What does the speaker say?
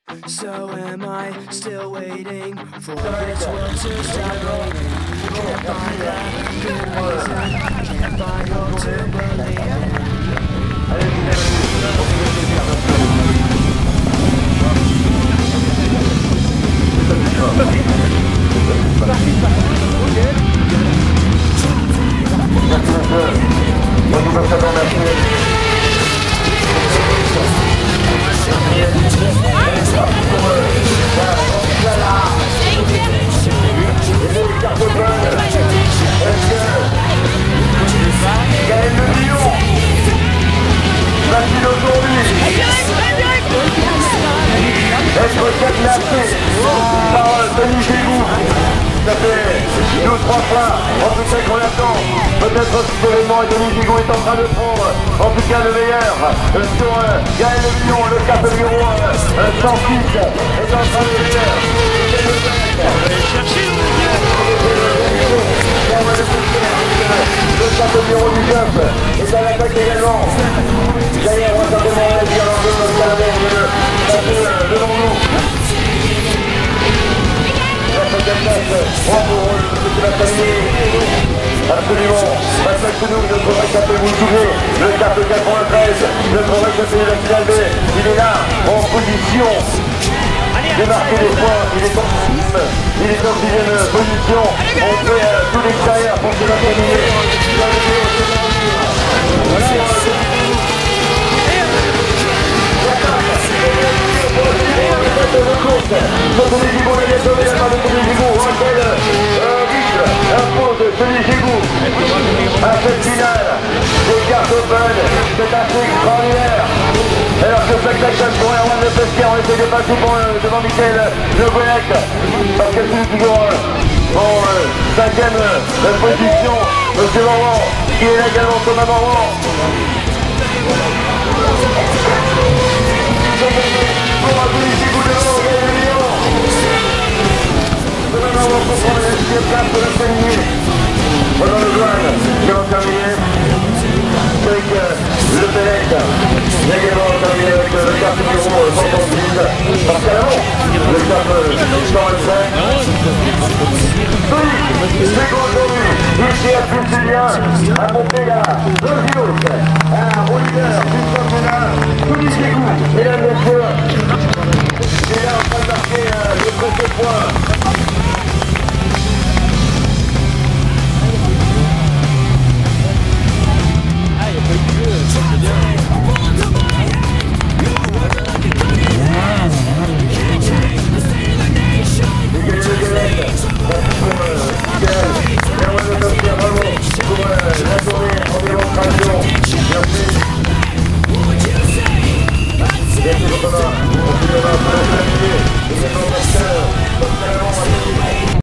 So am I still waiting for this world to stop raining? Can't find that good reason, can't find hope to believe être kidnappé par Denis Gégou. Ça fait 2 ou 3 fois, en tout cas qu'on attend. Peut-être officiellement et Denis Gégou est en train de prendre, en tout cas le meilleur, sur Gaël Le Lion, le cap numéro 1, sans fils, est en train de meilleur. Le cap numéro du Jump est à l'attaque également. D'ailleurs, on va certainement réagir dans le calendrier devant nous. La deuxième place, bravo, c'est la famille. Absolument. Respecte-nous, notre récapé, vous le souvenez, le cap 93, notre récapé de la finale B, il est là, en position de marquer des points, il est en 6ème position, on fait tout l'extérieur pour se la terminer. À cette finale des cartes open, c'est assez extraordinaire. Alors que spectacle pour Erwan Le Pesquer, on essaie de passer devant Michael Le Goyec, parce que c'est toujours en 5ème position, Monsieur Morvan, qui est là également Thomas Morvan. Pour un petit Gégou devant Gaël Le Lion. Thomas Morvan pour prendre la 6ème place de la famille. Pendant le douane, qui va terminer avec le Pélec, également terminé avec le cap numéro 136, parce qu'à l'avant, le cap 125. C'est aujourd'hui, ici à Pulsélien, à Montpellier, le Gilos, à Oliver, du championnat, Denis Gégou, mesdames et messieurs, il est là en train de marquer le 13e point.